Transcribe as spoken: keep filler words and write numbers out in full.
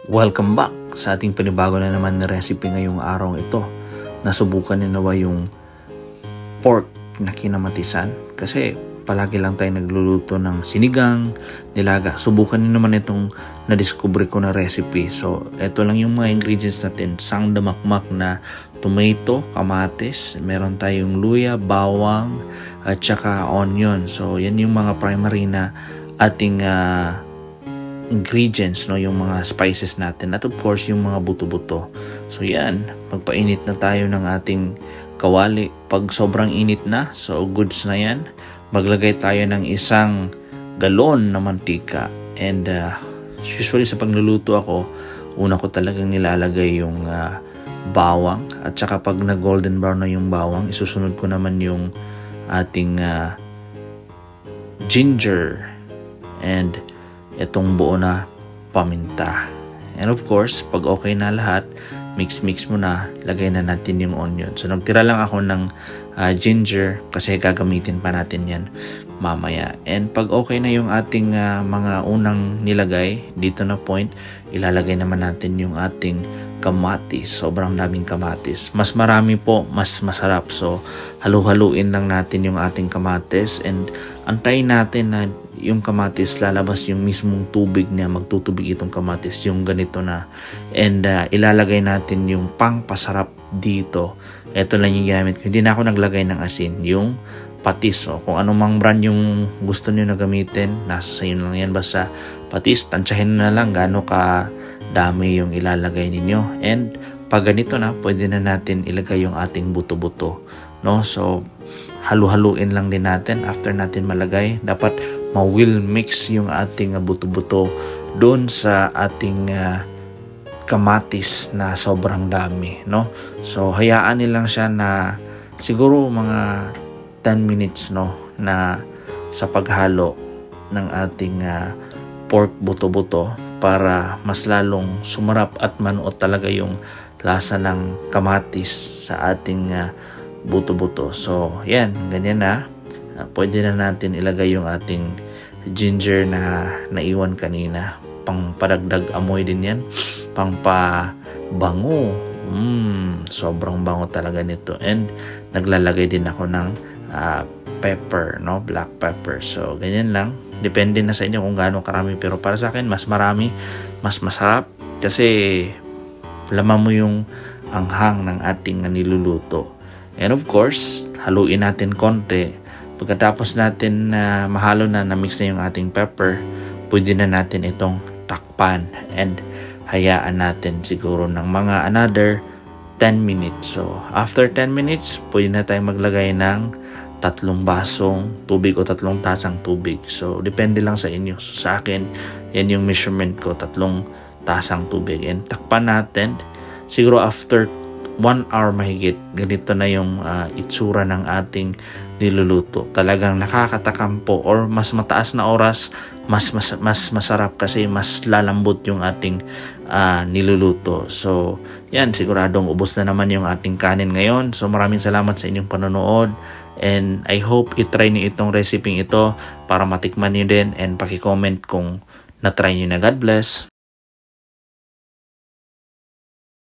Welcome back sa ating panibago na naman na recipe ngayong araw ito. Nasubukan niyo na ba yung pork na kinamatisan? Kasi palagi lang tayo nagluluto ng sinigang, nilaga. Subukan niyo naman itong na-discover ko na recipe. So, ito lang yung mga ingredients natin. Sang damakmak na tomato, kamatis, meron tayong luya, bawang, at saka onion. So, yan yung mga primary na ating uh, ingredients, no, yung mga spices natin, at of course yung mga buto-buto. So yan, magpainit na tayo ng ating kawali. Pag sobrang init na, so goods na yan, maglagay tayo ng isang galon na mantika. And uh, usually sa pagluluto ako, una ko talagang nilalagay yung uh, bawang, at saka pag na golden brown na yung bawang, isusunod ko naman yung ating uh, ginger and itong buo na paminta. And of course, pag okay na lahat, mix-mix mo na, lagay na natin yung onion. So, nagtira lang ako ng uh, ginger kasi gagamitin pa natin yan mamaya. And pag okay na yung ating uh, mga unang nilagay, dito na point, ilalagay naman natin yung ating kamatis. Sobrang daming kamatis. Mas marami po, mas masarap. So, halu-haluin lang natin yung ating kamatis and antayin natin na yung kamatis lalabas yung mismong tubig niya, magtutubig itong kamatis, yung ganito na. And uh, ilalagay natin yung pangpasarap dito. Ito lang yung ginamit ko. Hindi na ako naglagay ng asin, yung patis. So, kung anumang brand yung gusto niyo na gamitin, nasa sa inyo lang yan. Basta patis, tansyahin na lang gaano ka dami yung ilalagay ninyo. And pag ganito na, pwede na natin ilagay yung ating buto-buto, no? So, halu-haluin lang din natin after natin malagay. Dapat ma-will mix yung ating uh, buto-buto doon sa ating uh, kamatis na sobrang dami, no? So, hayaan nilang siya na siguro mga ten minutes, no, na sa paghalo ng ating uh, pork buto-buto para mas lalong sumarap at manuot talaga yung lasa ng kamatis sa ating uh, buto-buto. So, yan, ganyan na. Uh, pwede na natin ilagay yung ating ginger na naiwan kanina. Pang padagdag amoy din yan. Pang pabango. Mm, sobrang bango talaga nito. And naglalagay din ako ng uh, pepper, no? Black pepper. So, ganyan lang. Depende na sa inyo kung gaano karami. Pero para sa akin, mas marami, mas masarap. Kasi laman mo yung anghang ng ating niluluto. And of course, haluin natin konti. Pagkatapos natin na uh, mahalo na na-mix na yung ating pepper, pwede na natin itong takpan and hayaan natin siguro ng mga another ten minutes. So, after ten minutes, pwede na tayong maglagay ng tatlong basong tubig o tatlong tasang tubig. So, depende lang sa inyo. So, sa akin, yan yung measurement ko, tatlong tasang tubig. And takpan natin. Siguro after one hour mahigit, ganito na yung uh, itsura ng ating niluluto. Talagang nakakatakam po, or mas mataas na oras, mas mas, mas masarap kasi mas lalambot yung ating uh, niluluto. So, yan, siguradong ubos na naman yung ating kanin ngayon. So, maraming salamat sa inyong panonood. And I hope i-try niyo itong recipe ito para matikman niyo din, and paki-comment kung na-try niyo na. God bless!